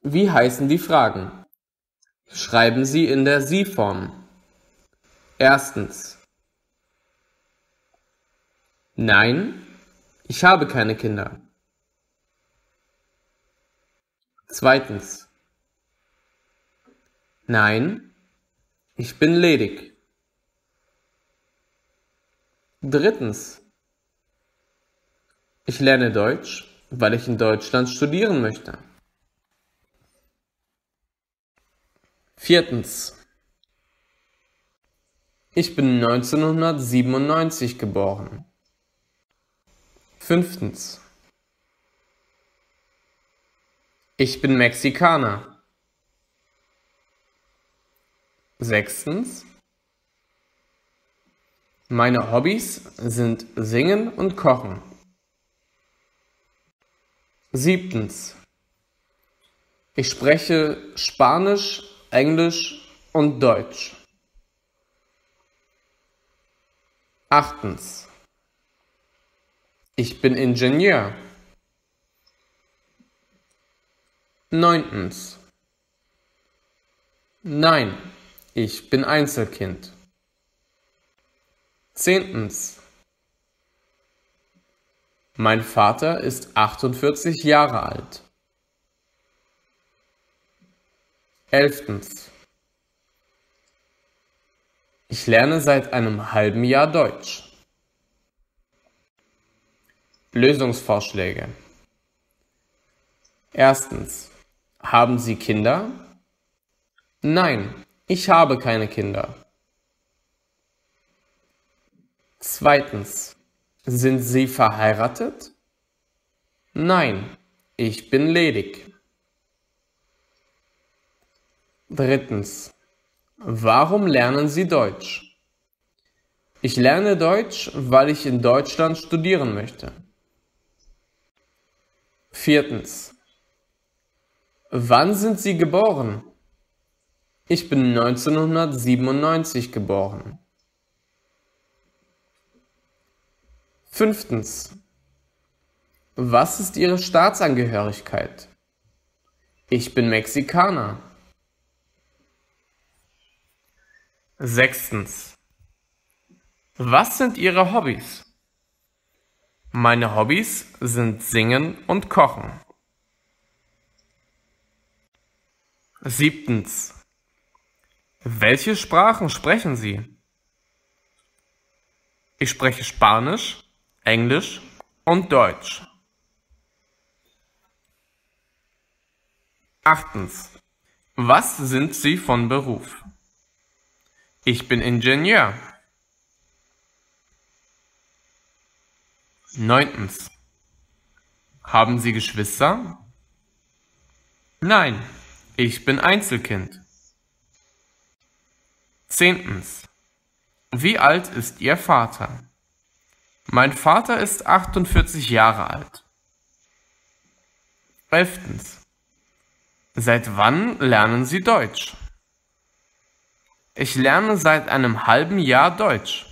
Wie heißen die Fragen? Schreiben Sie in der Sie-Form. Erstens. Nein, ich habe keine Kinder. Zweitens. Nein, ich bin ledig. Drittens. Ich lerne Deutsch, weil ich in Deutschland studieren möchte. Viertens. Ich bin 1997 geboren. Fünftens. Ich bin Mexikaner. Sechstens. Meine Hobbys sind Singen und Kochen. Siebtens. Ich spreche Spanisch, Englisch und Deutsch. Achtens. Ich bin Ingenieur. Neuntens. Nein, ich bin Einzelkind. Zehntens. Mein Vater ist 48 Jahre alt. Elftens. Ich lerne seit einem halben Jahr Deutsch. Lösungsvorschläge. Erstens. Haben Sie Kinder? Nein, ich habe keine Kinder. Zweitens. Sind Sie verheiratet? Nein, ich bin ledig. Drittens. Warum lernen Sie Deutsch? Ich lerne Deutsch, weil ich in Deutschland studieren möchte. Viertens. Wann sind Sie geboren? Ich bin 1997 geboren. Fünftens. Was ist Ihre Staatsangehörigkeit? Ich bin Mexikaner. Sechstens. Was sind Ihre Hobbys? Meine Hobbys sind Singen und Kochen. Siebtens. Welche Sprachen sprechen Sie? Ich spreche Spanisch, Englisch und Deutsch. Achtens. Was sind Sie von Beruf? Ich bin Ingenieur. Neuntens. Haben Sie Geschwister? Nein, ich bin Einzelkind. Zehntens. Wie alt ist Ihr Vater? Mein Vater ist 48 Jahre alt. Elftens. Seit wann lernen Sie Deutsch? Ich lerne seit einem halben Jahr Deutsch.